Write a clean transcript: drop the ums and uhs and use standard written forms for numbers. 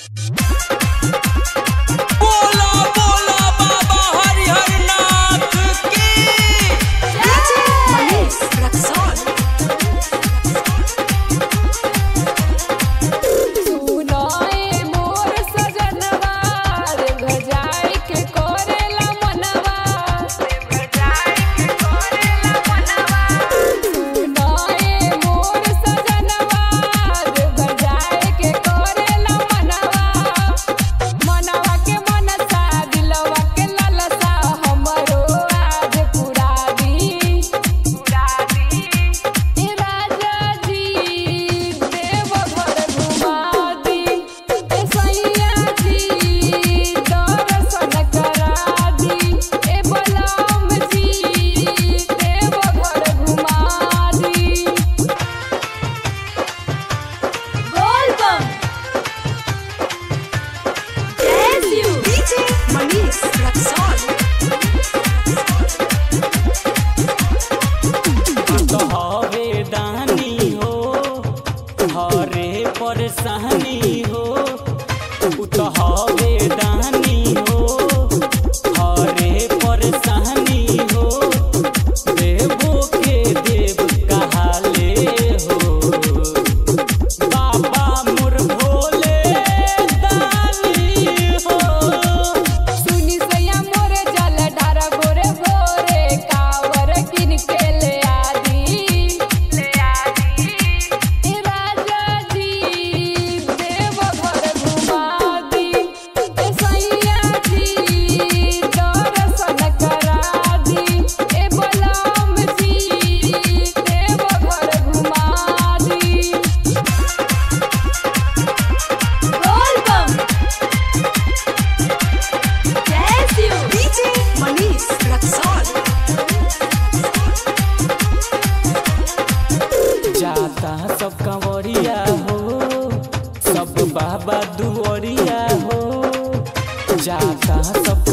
बोला बोला बाबा हरिहर नाथ की मनीष रक्सौल। परेशानी हो तो हवे दानी हो हरे परेशानी हो देवो के देव कहाले हो बाबा मोर भोले दानी हो। सुनी सैया मोरे जल ढारा गोरे गोरे कावर किन के ले आदी राजा जी देव घर घुमा दी सैया जी दर्शन करा दी ए बलम जी देव घर घुमा दी। मनीष रक्सौल। जाता सब कंवरिया हो सब बाबा दुआरिया हो जाता सब